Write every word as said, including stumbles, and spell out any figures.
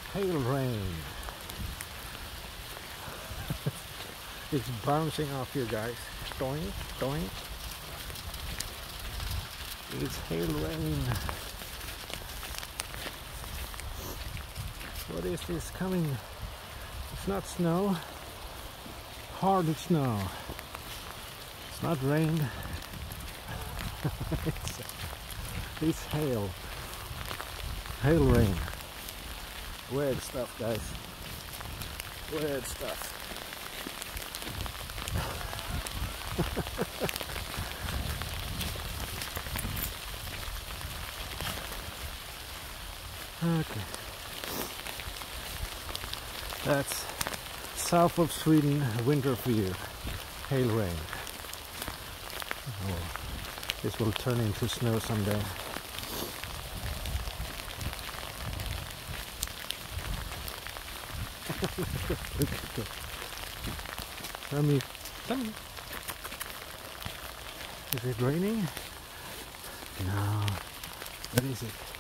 hail rain. It's bouncing off you guys. Doink, doink. It's hail rain. What is this coming? It's not snow. Hard snow. It's not rain. it's, it's hail. Hail rain. Weird stuff, guys. Weird stuff. Okay. That's south of Sweden, winter for you. Hail rain. Oh, this will turn into snow someday. Look at this. Sammie, Sammie. Is it raining? No. What is it?